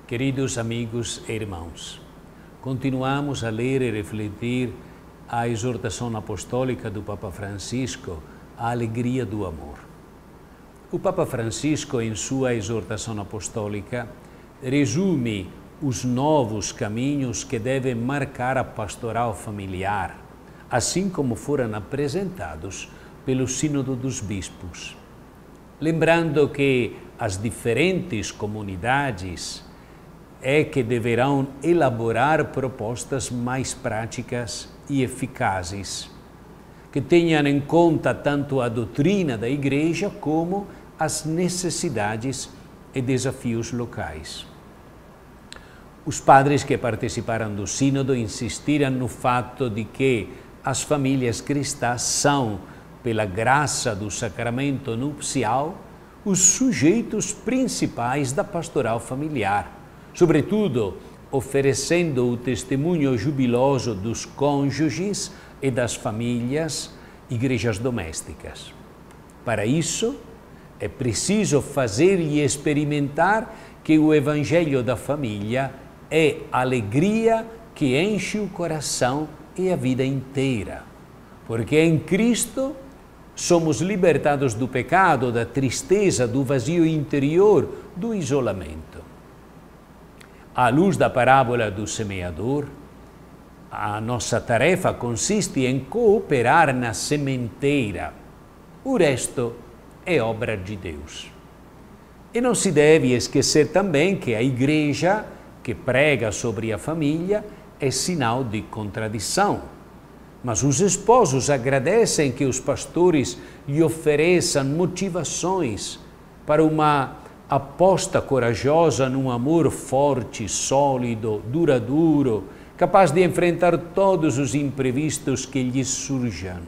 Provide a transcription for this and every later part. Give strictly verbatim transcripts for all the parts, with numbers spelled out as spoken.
Queridos amigos e irmãos, continuamos a ler e refletir a exortação apostólica do Papa Francisco, a alegria do amor. O Papa Francisco, em sua exortação apostólica, resume os novos caminhos que devem marcar a pastoral familiar, assim como foram apresentados pelo Sínodo dos Bispos. Lembrando que as diferentes comunidades é que deverão elaborar propostas mais práticas e eficazes, que tenham em conta tanto a doutrina da Igreja como as necessidades e desafios locais. Os padres que participaram do Sínodo insistiram no fato de que as famílias cristãs são, pela graça do sacramento nupcial, os sujeitos principais da pastoral familiar, sobretudo oferecendo o testemunho jubiloso dos cônjuges e das famílias, igrejas domésticas. Para isso, é preciso fazer e experimentar que o Evangelho da família é alegria que enche o coração e a vida inteira, porque em Cristo somos libertados do pecado, da tristeza, do vazio interior, do isolamento. À luz da parábola do semeador, a nossa tarefa consiste em cooperar na sementeira. O resto é obra de Deus. E não se deve esquecer também que a Igreja, que prega sobre a família, é sinal de contradição. Mas os esposos agradecem que os pastores lhe ofereçam motivações para uma aposta corajosa num amor forte, sólido, duradouro, capaz de enfrentar todos os imprevistos que lhes surjam.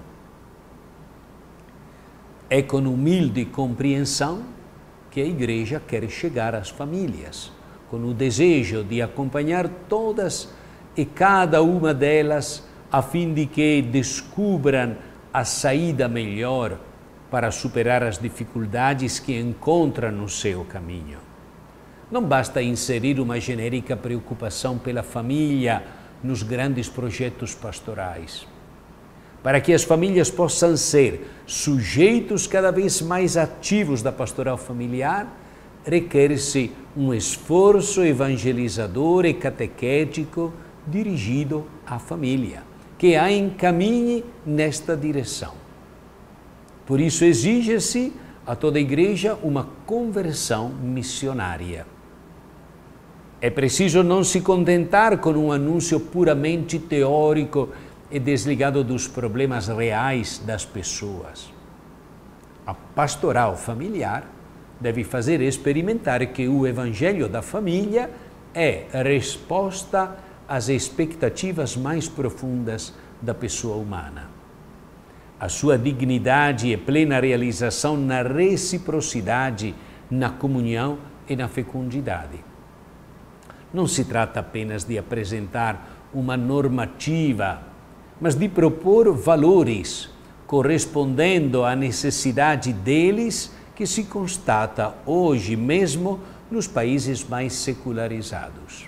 É com humilde compreensão que a Igreja quer chegar às famílias, com o desejo de acompanhar todas e cada uma delas, a fim de que descubram a saída melhor para superar as dificuldades que encontram no seu caminho. Não basta inserir uma genérica preocupação pela família nos grandes projetos pastorais. Para que as famílias possam ser sujeitos cada vez mais ativos da pastoral familiar, requer-se um esforço evangelizador e catequético dirigido à família, que a encaminhe nesta direção. Por isso exige-se a toda a Igreja uma conversão missionária. É preciso não se contentar com um anúncio puramente teórico e desligado dos problemas reais das pessoas. A pastoral familiar deve fazer experimentar que o Evangelho da família é a resposta às expectativas mais profundas da pessoa humana. A sua dignidade e plena realização na reciprocidade, na comunhão e na fecundidade. Não se trata apenas de apresentar uma normativa, mas de propor valores, correspondendo à necessidade deles que se constata hoje mesmo nos países mais secularizados.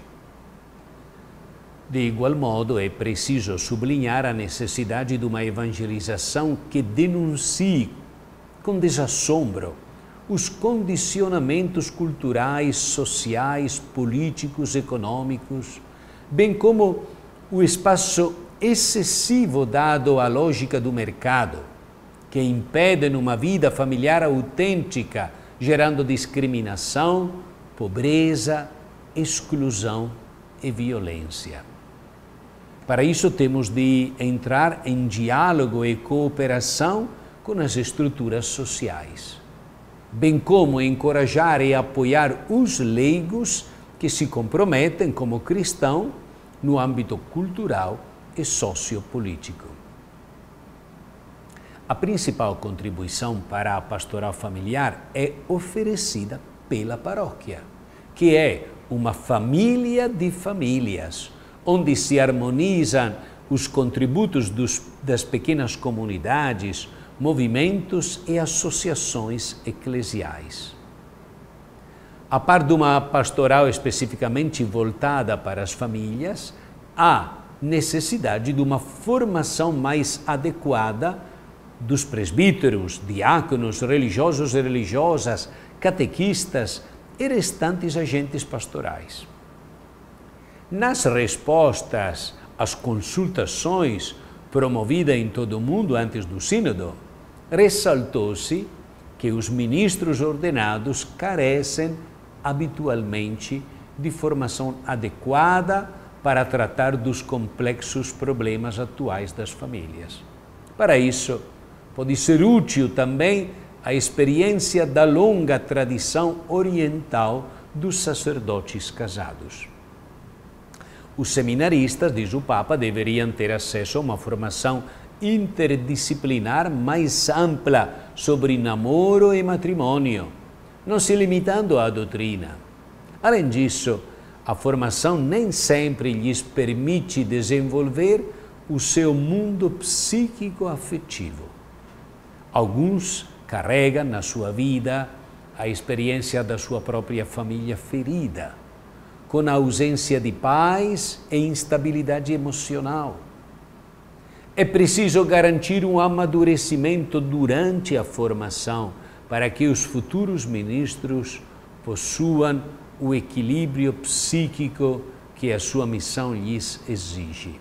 De igual modo, é preciso sublinhar a necessidade de uma evangelização que denuncie com desassombro os condicionamentos culturais, sociais, políticos, econômicos, bem como o espaço excessivo dado à lógica do mercado, que impedem uma vida familiar autêntica, gerando discriminação, pobreza, exclusão e violência. Para isso, temos de entrar em diálogo e cooperação com as estruturas sociais, bem como encorajar e apoiar os leigos que se comprometem como cristãos no âmbito cultural e sociopolítico. A principal contribuição para a pastoral familiar é oferecida pela paróquia, que é uma família de famílias, onde se harmonizam os contributos dos, das pequenas comunidades, movimentos e associações eclesiais. A par de uma pastoral especificamente voltada para as famílias, há necessidade de uma formação mais adequada dos presbíteros, diáconos, religiosos e religiosas, catequistas e restantes agentes pastorais. Nas respostas às consultações promovidas em todo o mundo antes do sínodo, ressaltou-se que os ministros ordenados carecem habitualmente de formação adequada para tratar dos complexos problemas atuais das famílias. Para isso, pode ser útil também a experiência da longa tradição oriental dos sacerdotes casados. Os seminaristas, diz o Papa, deveriam ter acesso a uma formação interdisciplinar mais ampla sobre namoro e matrimônio, não se limitando à doutrina. Além disso, a formação nem sempre lhes permite desenvolver o seu mundo psíquico-afetivo. Alguns carregam na sua vida a experiência da sua própria família ferida, com a ausência de paz e instabilidade emocional. É preciso garantir um amadurecimento durante a formação para que os futuros ministros possuam o equilíbrio psíquico que a sua missão lhes exige.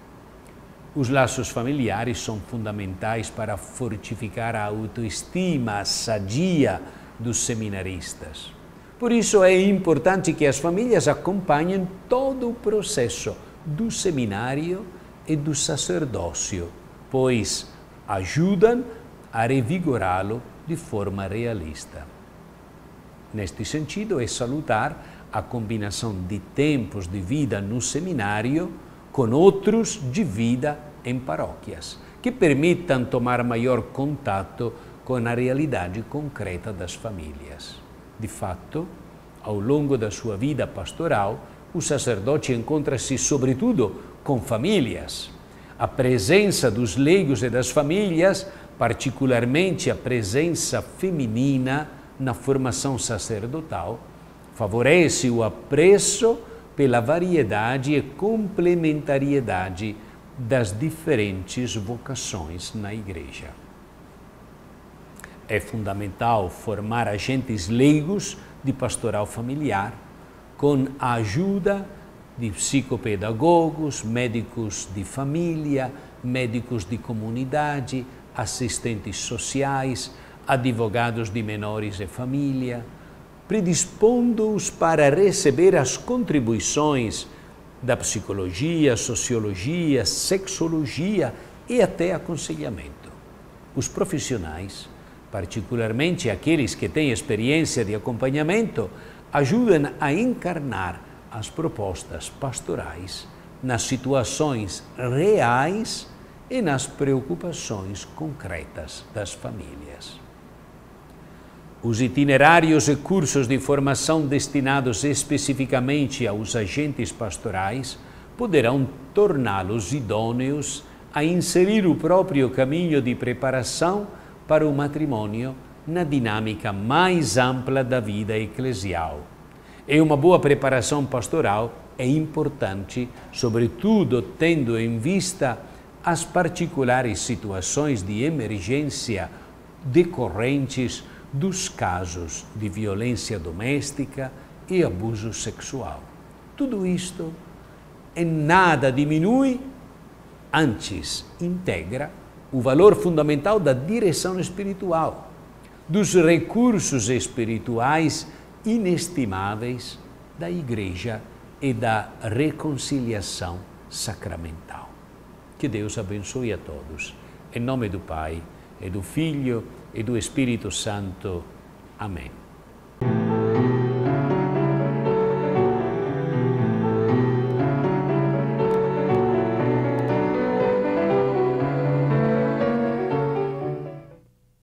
Os laços familiares são fundamentais para fortificar a autoestima sadia dos seminaristas. Por isso é importante que as famílias acompanhem todo o processo do seminário e do sacerdócio, pois ajudam a revigorá-lo de forma realista. Neste sentido, é salutar a combinação de tempos de vida no seminário com outros de vida em paróquias, que permitam tomar maior contato com a realidade concreta das famílias. De fato, ao longo da sua vida pastoral, o sacerdote encontra-se sobretudo com famílias. A presença dos leigos e das famílias, particularmente a presença feminina na formação sacerdotal, favorece o apreço pela variedade e complementariedade das diferentes vocações na Igreja. É fundamental formar agentes leigos de pastoral familiar, com a ajuda de psicopedagogos, médicos de família, médicos de comunidade, assistentes sociais, advogados de menores e família, predispondo-os para receber as contribuições da psicologia, sociologia, sexologia e até aconselhamento. Os profissionais, particularmente aqueles que têm experiência de acompanhamento, ajudam a encarnar as propostas pastorais nas situações reais e nas preocupações concretas das famílias. Os itinerários e cursos de formação destinados especificamente aos agentes pastorais poderão torná-los idôneos a inserir o próprio caminho de preparação para o matrimônio na dinâmica mais ampla da vida eclesial. E uma boa preparação pastoral é importante, sobretudo tendo em vista as particulares situações de emergência decorrentes dos casos de violência doméstica e abuso sexual. Tudo isto em nada diminui, antes integra o valor fundamental da direção espiritual, dos recursos espirituais inestimáveis da Igreja e da reconciliação sacramental. Que Deus abençoe a todos. Em nome do Pai, e do Filho, e do Espírito Santo. Amém.